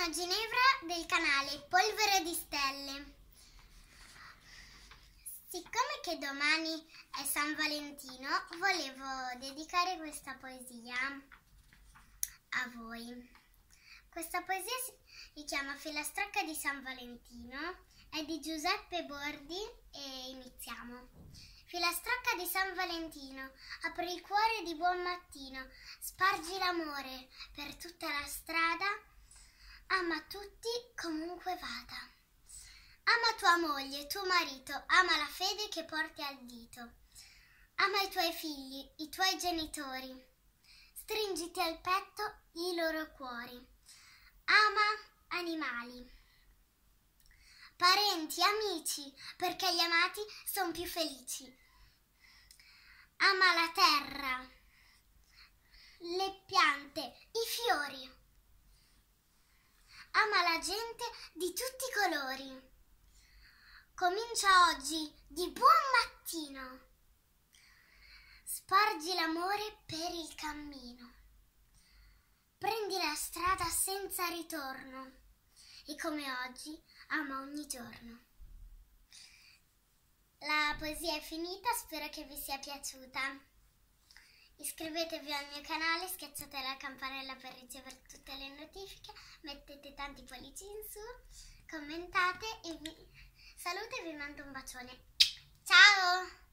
sono Ginevra del canale Polvere di Stelle. Siccome che domani è San Valentino, volevo dedicare questa poesia a voi. Questa poesia si chiama Filastrocca di San Valentino, è di Giuseppe Bordi e iniziamo. Filastrocca di San Valentino, apri il cuore di buon mattino, spargi l'amore per tutta la strada, ama tutti comunque vada. Ama tua moglie, tuo marito, ama la fede che porti al dito. Ama i tuoi figli, i tuoi genitori, stringiti al petto i loro cuori. Ama animali, parenti, amici, perché gli amati sono più felici. Ama la terra, le piante, i fiori. Ama la gente di tutti i colori. Comincia oggi di buon mattino. Spargi l'amore per il cammino. Prendi la strada senza ritorno e come oggi ama ogni giorno. La poesia è finita, spero che vi sia piaciuta. Iscrivetevi al mio canale, schiacciate la campanella per ricevere tutte le notifiche, mettete tanti pollici in su, commentate e vi saluto e vi mando un bacione. Ciao!